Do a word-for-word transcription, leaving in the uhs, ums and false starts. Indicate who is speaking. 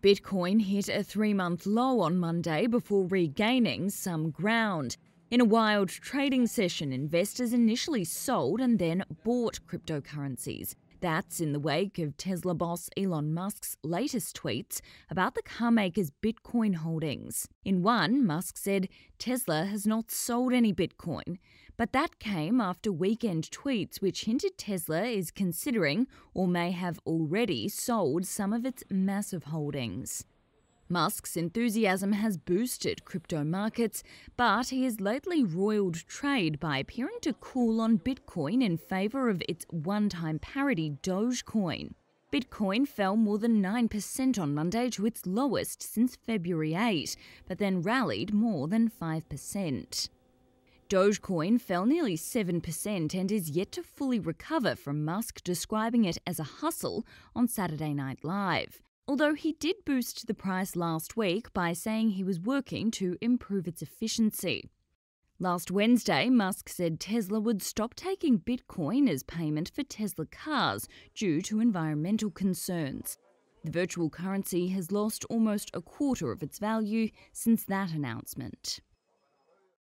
Speaker 1: Bitcoin hit a three-month low on Monday before regaining some ground. In a wild trading session, investors initially sold and then bought cryptocurrencies. That's in the wake of Tesla boss Elon Musk's latest tweets about the carmaker's Bitcoin holdings. In one, Musk said Tesla has not sold any Bitcoin, but that came after weekend tweets which hinted Tesla is considering or may have already sold some of its massive holdings. Musk's enthusiasm has boosted crypto markets, but he has lately roiled trade by appearing to cool on Bitcoin in favour of its one-time parody Dogecoin. Bitcoin fell more than nine percent on Monday to its lowest since February eighth, but then rallied more than five percent. Dogecoin fell nearly seven percent and is yet to fully recover from Musk describing it as a hustle on Saturday Night Live. Although he did boost the price last week by saying he was working to improve its efficiency. Last Wednesday, Musk said Tesla would stop taking Bitcoin as payment for Tesla cars due to environmental concerns. The virtual currency has lost almost a quarter of its value since that announcement.